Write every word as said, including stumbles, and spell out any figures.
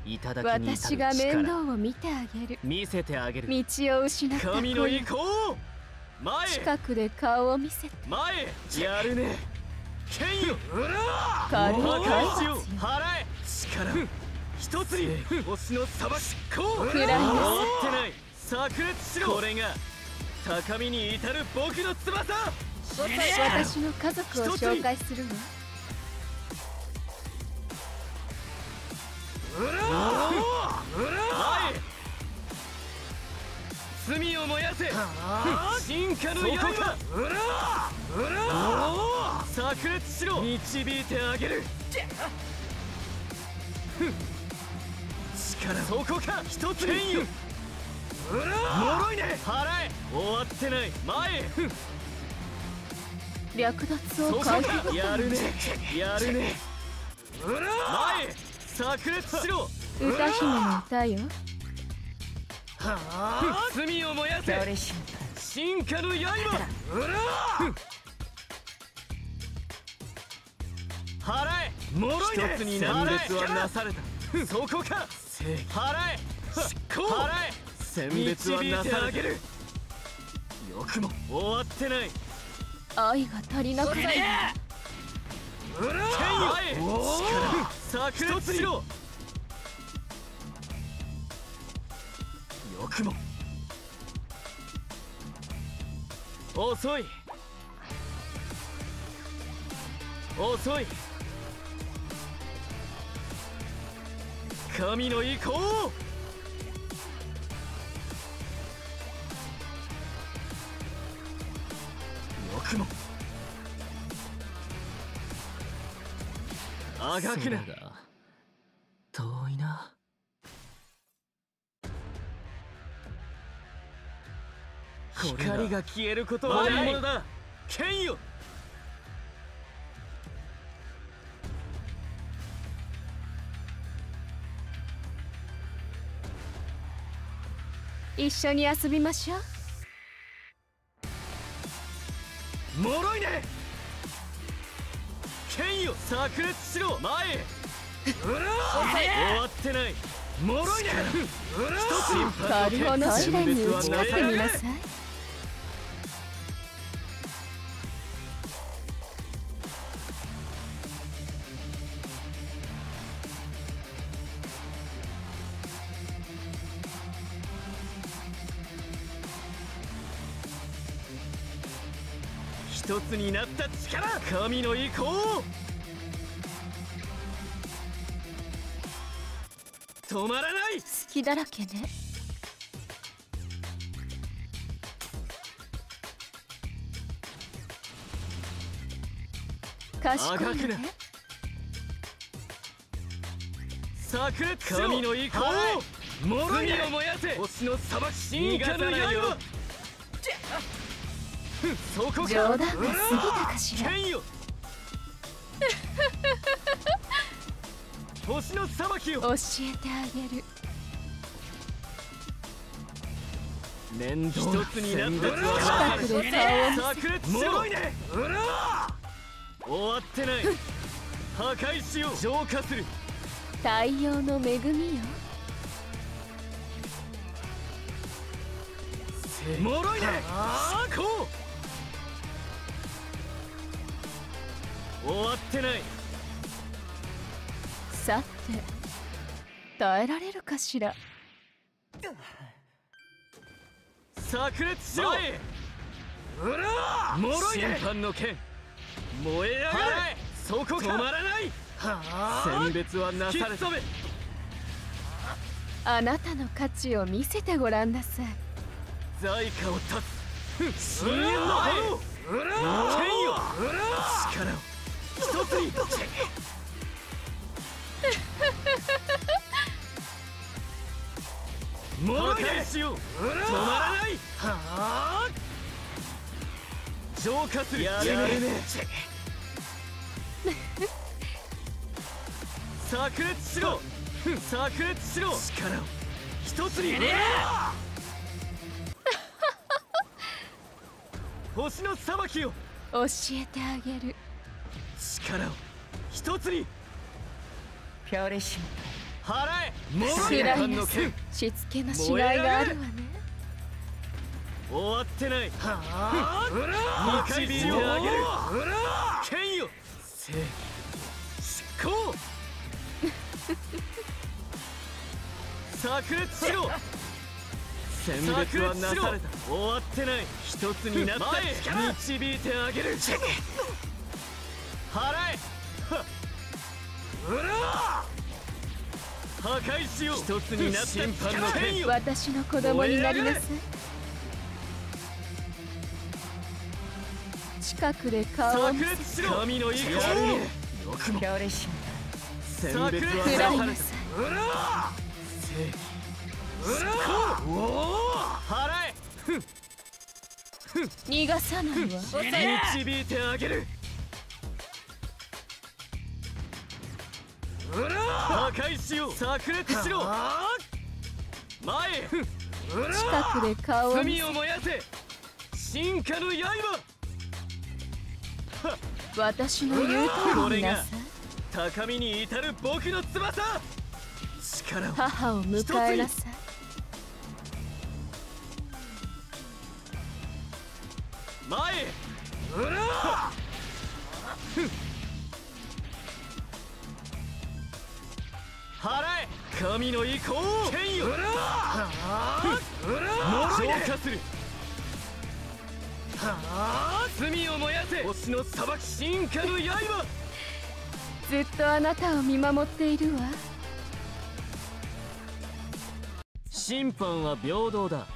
いただきに至る私が面倒を見てあげる。 見せてあげる。 道を失った神の意向。前。 近くで顔を見せて。 前。やるね。剣よ。うらー。 軽い破壊しよう。 罰よ。 払え。力。一つに星の裁きこう。 暗いです。 終わってない。炸裂しろ。これが高みに至る僕の翼。 私の家族を紹介するわ。 うらー。うらー。罪を燃やせ。進化の刃。うらー。うらー。炸裂しろ。導いてあげる。力。そこか。一つ剣よ。うらー。脆いね。払え。終わってない。前へ。 略奪を回避。 やるね。やるね。うらー。前へ。炸裂しろ。 歌姫の歌よ。 罪を燃やせ。進化の刃。うらー。払え。脆いね。一つに選別はなされた。そこか。払え。執行。払え。選別はなされた。よくも終わってない。 愛が足りなくない。 うらー。剣よ。力。炸裂しろ。よくも遅い。遅い。神の意向。よくもあがくな。遠いな。光が消えることはない。本物だ。剣よ。 一緒に遊びましょう。 脆いね。剣よ。炸裂しろ。前へ。うらー。終わってない。脆いね。うらー。 カルホの試練に打ち勝ってみなさい。 一つになった力。神の意向。止まらない。 好きだらけね。賢いのね。 炸裂しろ。神の意向。罪を燃やせ。星の裁き。進化の刃。そこか。 冗談が過ぎたかしら。 剣よ。星の裁きを教えてあげる。 面倒一つになった近くで顔を見せ。 炸裂しろ。脆いね。うらー。終わってない。破壊しよう。浄化する。 太陽の恵みよ。 脆いね。執行。終わってない。 さて耐えられるかしら。 炸裂しろ。うらー。脆いね。審判の剣。燃え上がれ。そこか。止まらない。選別はなされた。 あなたの価値を見せてごらんなさい。 在家を断つ。深淵の炎。剣よ。力を一つに。破壊しよう。止まらない。浄化する。やるね。炸裂しろ。炸裂しろ。力を一つに。星の裁きを教えてあげる。 力を一つに。 漂流神払え知らいなさい。しつけのしがいがあるわね。 終わってない。はあ導いてあげる。剣よせ執行炸裂しろ。選別はなされた。終わってない。一つになった力導いてあげる。払え破壊しよう。一つになった審判の剣よ。 私の子供になりなさい。近くで顔を見せ。 炸裂しろ。神の意向。よくも強烈心選別はくらいなされた。 なさい。 正義おお払え。 逃がさないわ。 導いてあげる。破壊しよう。炸裂しろ。前へ近くで顔を見せ。 罪を燃やせ。進化の刃。 私の言う通りになさい。 高みに至る僕の翼。力を母を迎えなさい。 前へ払え神の意向を。剣よ浄化する。罪を燃やせ。星の裁き進化の刃。 ずっとあなたを見守っているわ。 審判は平等だ。